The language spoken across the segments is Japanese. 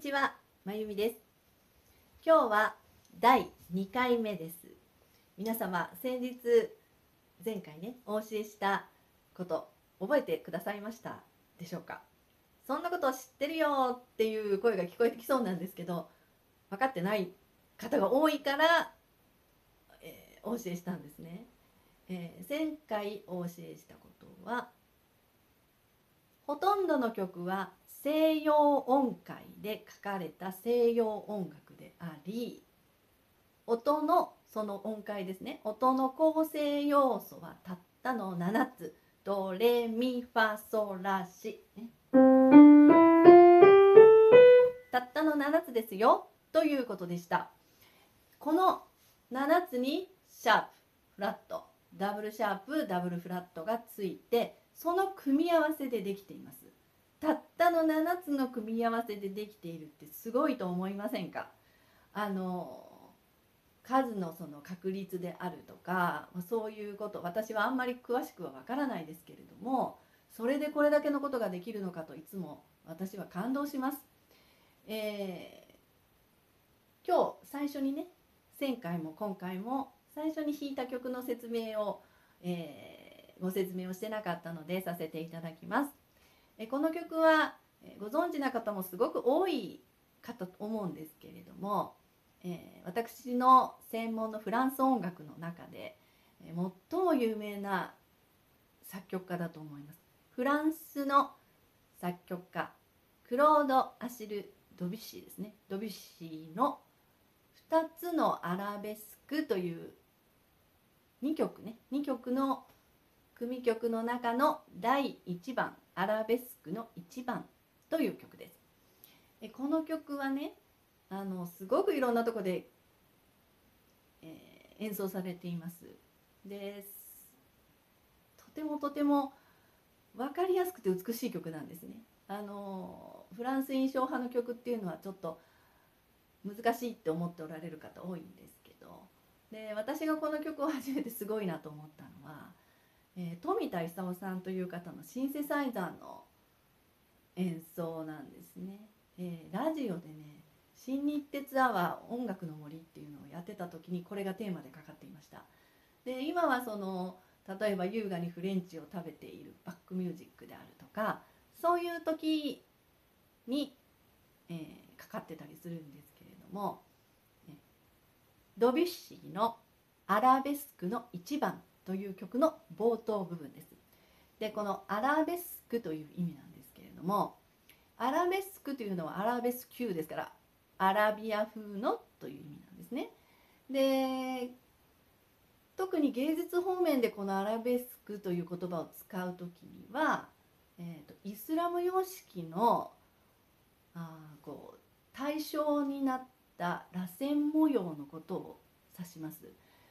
ちは、まゆみです。今日は第2回目です。皆様、先日前回ねお教えしたこと覚えてくださいましたでしょうか。そんなことを知ってるよっていう声が聞こえてきそうなんですけど、分かってない方が多いから、お教えしたんですね。前回お教えしたことは、ほとんどの曲は西洋音階で書かれた西洋音楽であり、音のその音階ですね、音の構成要素はたったの7つ。ドレミファソラシ、ね、たったの7つですよということでした。この7つにシャープ、フラット、ダブルシャープ、ダブルフラットがついて、その組み合わせでできています。たったの7つの組み合わせでできているってすごいと思いませんか？数のその確率であるとか、そういうこと、私はあんまり詳しくはわからないですけれども、それでこれだけのことができるのかといつも私は感動します。今日最初にね、前回も今回も最初に弾いた曲の説明を、ご説明をしてなかったのでさせていただきます。この曲はご存知な方もすごく多いかと思うんですけれども、私の専門のフランス音楽の中で最も有名な作曲家だと思います。フランスの作曲家クロード・アシル・ドビュッシーですね。ドビュッシーの2つのアラベスクという2曲ね、2曲の組曲の中の第1番、アラベスクの1番という曲です。この曲はね、すごくいろんなとこで、演奏されています。で、とても分かりやすくて美しい曲なんですね。フランス印象派の曲っていうのはちょっと難しいって思っておられる方多いんですけど、で私がこの曲を初めてすごいなと思ったのは、富田勲さんという方のシンセサイザーの演奏なんですね。ラジオでね、新日鉄アワー音楽の森っていうのをやってた時にこれがテーマでかかっていました。で今はその例えば優雅にフレンチを食べているバックミュージックであるとか、そういう時に、かかってたりするんですけれども、ドビュッシーのアラベスクの1番という曲の冒頭部分です。でこのアラベスクという意味なんですけれども、アラベスクというのはアラベスキューですから、アラビア風のという意味なんですね。で特に芸術方面でこのアラベスクという言葉を使うときには、イスラム様式のこう対象になった螺旋模様のことを指します。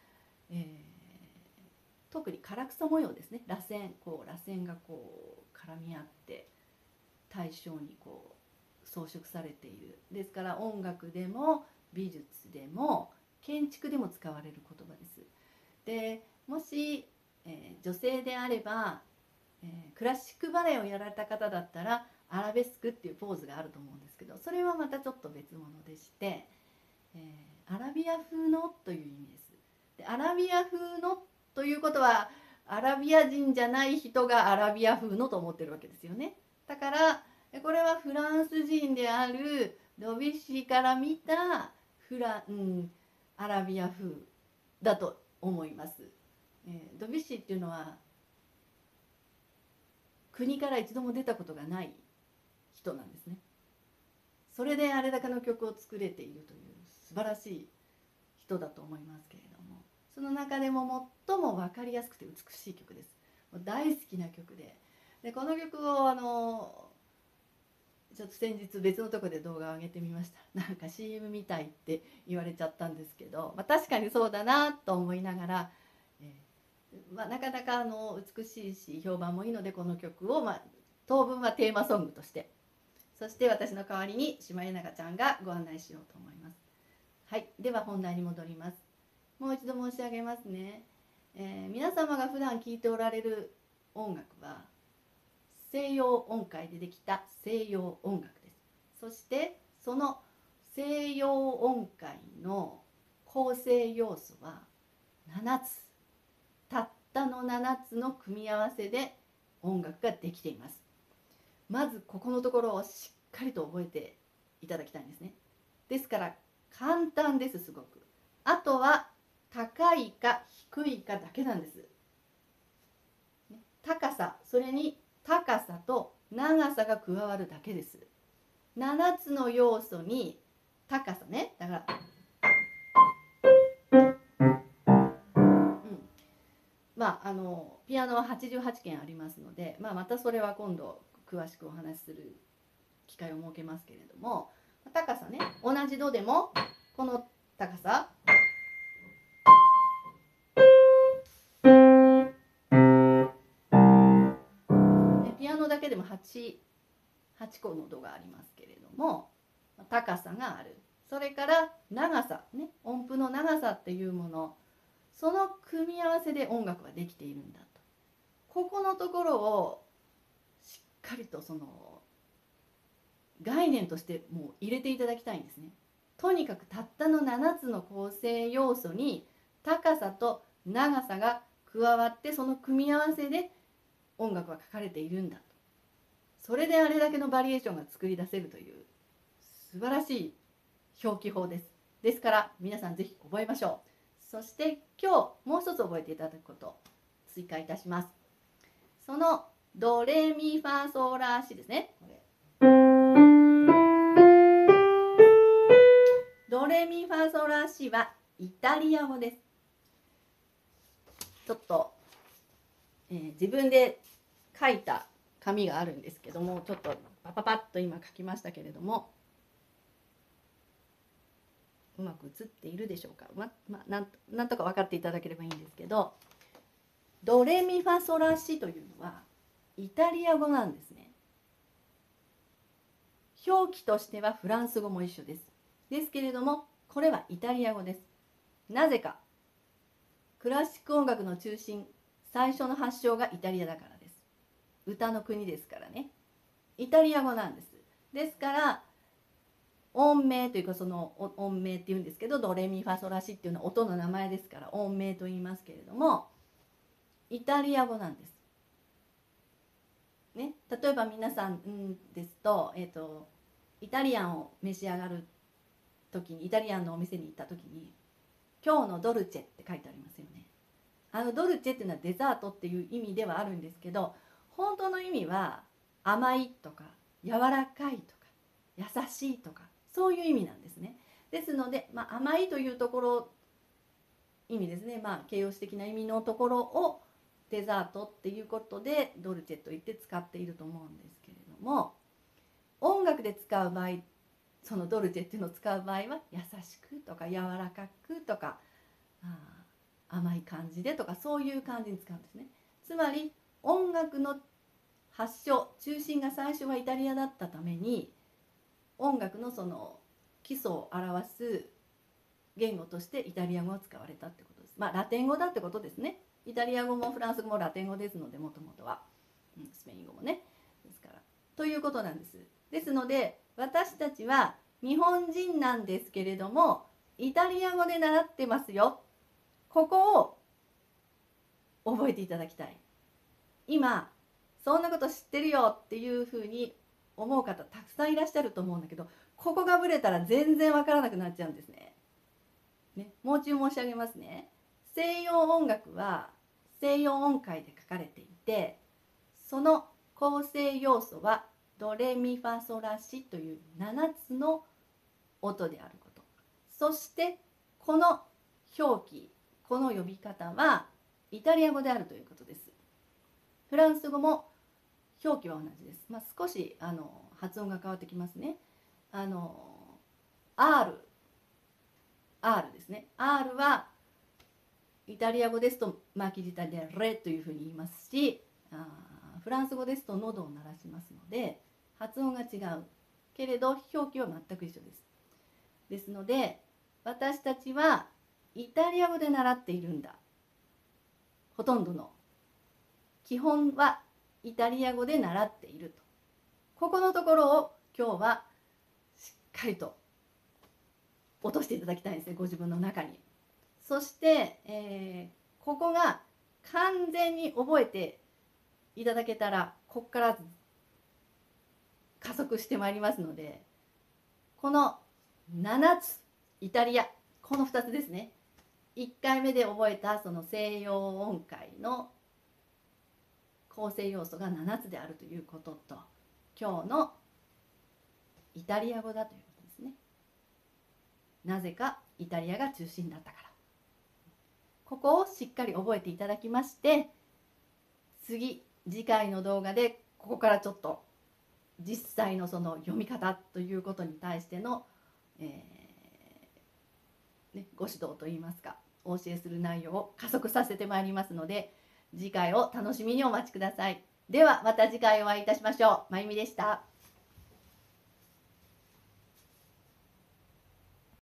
特に唐草模様ですね。螺旋がこう絡み合って対象にこう装飾されている。ですから音楽でも美術でも建築でも使われる言葉です。でもし、女性であれば、クラシックバレエをやられた方だったらアラベスクっていうポーズがあると思うんですけど、それはまたちょっと別物でして、アラビア風のという意味です。でアラビア風のということはアラビア人じゃない人がアラビア風のと思ってるわけですよね。だからこれはフランス人であるドビュッシーから見たアラビア風だと思います。ドビュッシーっていうのは国から一度も出たことがない人なんですね。それであれだけの曲を作れているという素晴らしい人だと思いますけれども、その中でも最も分かりやすくて美しい曲です。大好きな曲で、この曲をちょっと先日別のとこで動画を上げてみました。なんか CM みたいって言われちゃったんですけど、確かにそうだなと思いながら、なかなか美しいし評判もいいので、この曲を、当分はテーマソングとして、そして私の代わりに島江永ちゃんがご案内しようと思います。はい、では本題に戻ります。もう一度申し上げますね。皆様が普段聴いておられる音楽は西洋音階でできた西洋音楽です。そしてその西洋音階の構成要素は7つ、たったの7つの組み合わせで音楽ができています。まずここのところをしっかりと覚えていただきたいんですね。ですから簡単です、すごく。あとは高いか低いかだけなんです。高さ、それに高さと長さが加わるだけです。7つの要素に高さね、だからピアノは88件ありますので、またそれは今度詳しくお話しする機会を設けますけれども、高さね、同じ度でもこの高さ、ピアノだけでも8個の度がありますけれども、高さがある。それから長さね、音符の長さっていうもの、その組み合わせで音楽ができているんだと。ここのところをしっかりとその概念としてもう入れていただきたいんですね。とにかくたったの7つの構成要素に高さと長さが加わって、その組み合わせで音楽は書かれているんだと。それであれだけのバリエーションが作り出せるという素晴らしい表記法です。ですから皆さんぜひ覚えましょう。そして今日もう一つ覚えていただくこと追加いたします。そのドレミファソラシですね。これドレミファソラシはイタリア語です。ちょっと、自分で書いた紙があるんですけども、ちょっとパパパッと今書きましたけれども、うまく映っているでしょうか。なんとか分かっていただければいいんですけど、ドレミファソラシというのはイタリア語なんですね。表記としてはフランス語も一緒です。ですけれどもこれはイタリア語です。なぜか、クラシック音楽の中心、最初の発祥がイタリアだからです。歌の国ですからね。イタリア語なんです。ですから音名というか、その音名っていうんですけど、ドレミファソラシっていうのは音の名前ですから音名と言いますけれども、イタリア語なんです。ね、例えば皆さんですと、イタリアンを召し上がる時に、イタリアンのお店に行った時に今日のドルチェって書いてありますよね。ドルチェっていうのはデザートっていう意味ではあるんですけど、本当の意味は甘いとか柔らかいとか優しいとか、そういう意味なんですね。ですので、甘いというところ意味ですね、形容詞的な意味のところをデザートっていうことでドルチェと言って使っていると思うんですけれども、音楽で使う場合、そのドルチェっていうのを使う場合は優しくとか柔らかくとか甘い感じでとか、そういう感じに使うんですね。つまり音楽の発祥、中心が最初はイタリアだったために、音楽のその基礎を表す言語としてイタリア語が使われたってことです。ラテン語だってことですね。イタリア語もフランス語もラテン語ですので、もともとは、スペイン語もね、ですからということなんです。ですので私たちは日本人なんですけれども、イタリア語で習ってますよ。ここを覚えていただきたい。今そんなこと知ってるよっていうふうに思う方たくさんいらっしゃると思うんだけど、ここがぶれたら全然わからなくなっちゃうんですね。もう一度申し上げますね。西洋音楽は西洋音階で書かれていて、その構成要素はドレミファソラシという7つの音であること。そしてこの表記、この呼び方はイタリア語であるということです。フランス語も表記は同じです。少し発音が変わってきますね。R ですね。R はイタリア語ですと巻き舌でレというふうに言いますし、フランス語ですと喉を鳴らしますので発音が違うけれど表記は全く一緒です。ですので私たちはイタリア語で習っているんだ。ほとんどの基本はイタリア語で習っていると。ここのところを今日はしっかりと落としていただきたいんですね、ご自分の中に。そして、ここが完全に覚えていただけたら、ここから加速してまいりますので、この7つ、イタリア、この2つですね。1回目で覚えたその西洋音階の構成要素が7つであるということと、今日のイタリア語だということですね。なぜかイタリアが中心だったから。ここをしっかり覚えていただきまして、次回の動画でここからちょっと実際のその読み方ということに対しての、ご指導といいますか、お教えする内容を加速させてまいりますので、次回を楽しみにお待ちください。ではまた次回お会いいたしましょう。まゆみでした。